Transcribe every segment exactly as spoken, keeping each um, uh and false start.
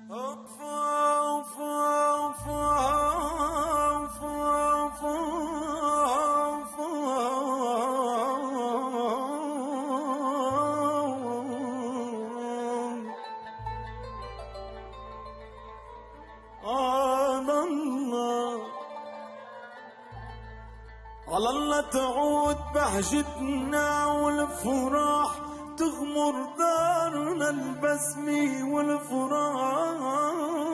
على الله تعود بهجتنا والفرح تغمر دارنا البسمة والفرح.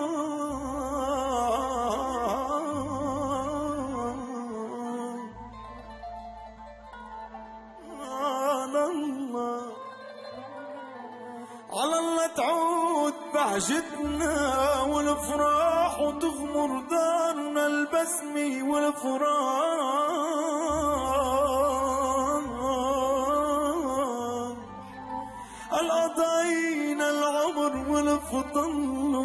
على الله على الله تعود بهجتنا والفرح وتغمر دارنا البسمة والفرح. قضينا العمر والفضل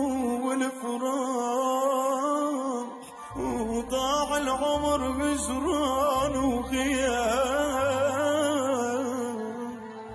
والفراح وضاع العمر بجران وغياب.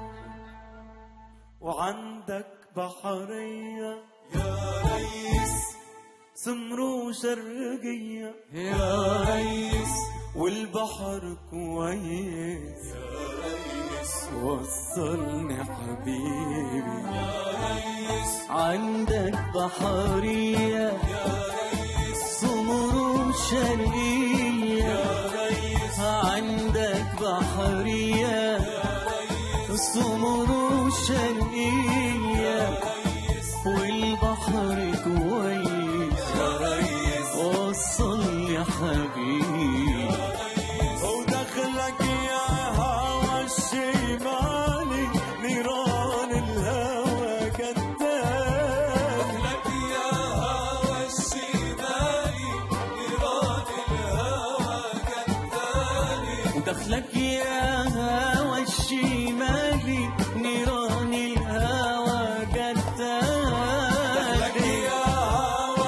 وعندك بحرية يا ريس سمر وشرقية يا ريس والبحر كويس يا ريس وصلني حبيبي يا ريس. عندك بحرية يا ريس سمر وشرقية يا ريس. عندك بحرية يا ريس سمر وشرقية والبحر كويس يا ريس وصل يا حبيبي. ودخلك يا هوا الشمالي نيران الهوى كتاب. لك يا هوا الشمالي نيران الهوى كالتالي. ودخلك يا هوا الشمالي نيران الهوى قتال. لك يا هوا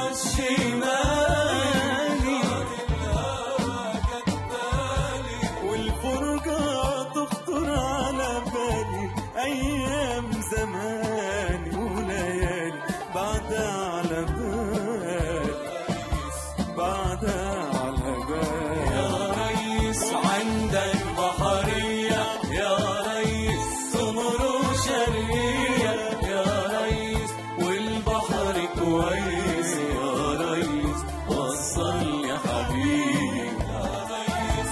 الشمالي الهوى كالتالي. والفرقة تخطر على بالي أيام زماني وليالي بعدها على بالي بعدها على بالي. يا ريس عندك بحرية يا ريس سمر وشرقية يا ريس والبحر كويس يا ريس وصل يا حبيبي يا ريس.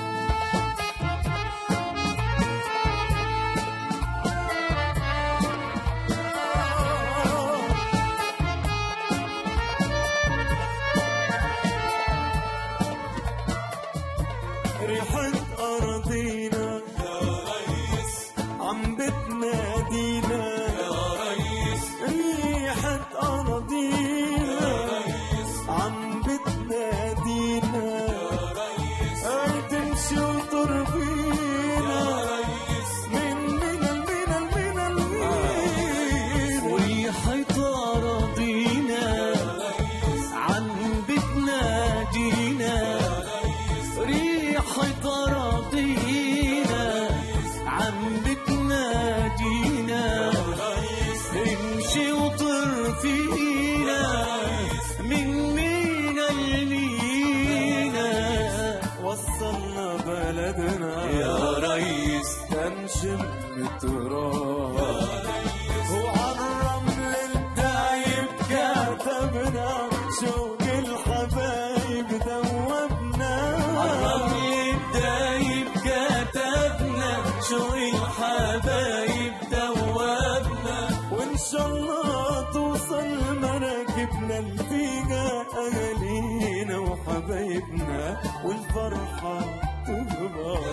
ريحة أراضينا يا ريس عم بتنادينا يا ريس ريحة أراضينا يا ريس عم بتنادينا يا ريس هاي تمشي وترضينا يا ريس. من من من من المين. وريحة أراضينا عم بتنادينا ريحة أراضينا عم بتنادينا امشي وطر فينا من مينا لمينا. وصلنا بلدنا يا ريس تنشم التراب وعالرمل الدايب كاتبنا شوق الحبايب دوبنا. الرمل الدايب كتبنا شوق الحبايب دوبنا. وإن شاء الله توصل مراكبنا الفيقة أهالينا وحبايبنا والفرحة تكبر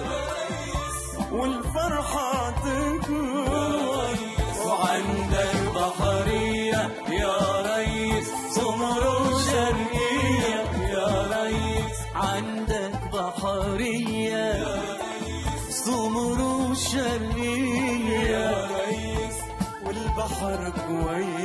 والفرحة تكبر. وعندك بحرية يا ريس سمر وشرقية يا ريس. عندك بحرية سمر وشرقية يا ريس والبحر كويس